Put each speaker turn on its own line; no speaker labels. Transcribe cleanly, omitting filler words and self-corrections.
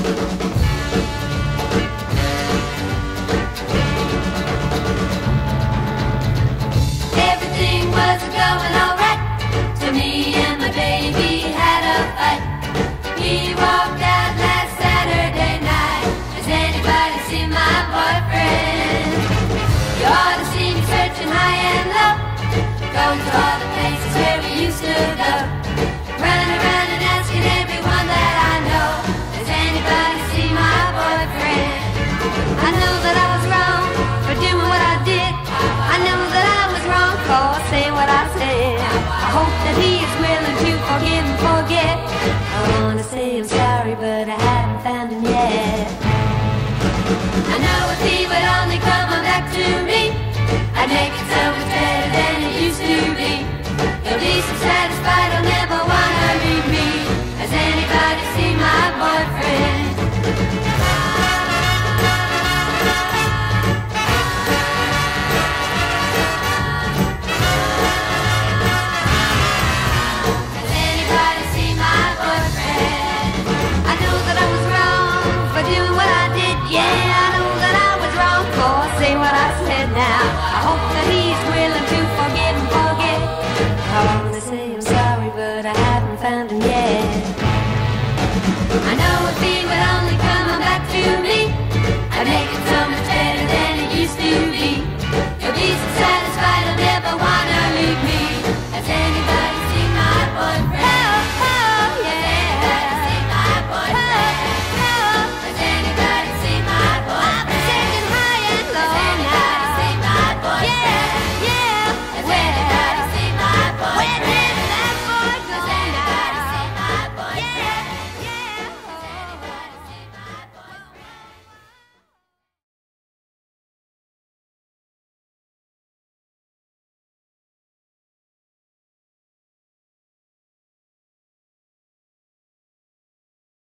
Everything was going alright till me and my baby had a fight. He walked out last Saturday night. Has anybody seen my boyfriend? You ought to see me searching high and low, going to all the places where we used to go, running around and asking everyone that I know, does anybody see my boyfriend? I know that I was wrong for doing what I did. I know that I was wrong for saying what I said. I hope that he is willing to forgive and forget. I want to say I'm sorry, but I haven't found him yet. I know if he would only come on back to me, I'd make it so much better than it used to be. He'll be so satisfied, he'll never wanna leave me. Has anybody seen my boyfriend? Has anybody seen my boyfriend? I know that I was wrong for doing what I did, yeah. I know that I was wrong for saying what I said now. I hope that he's willing to forgive and forget. I wanna say I'm sorry, but I haven't found him yet. I know if he would only come on back to me, I'd make it so much better than it used to be. He'll be so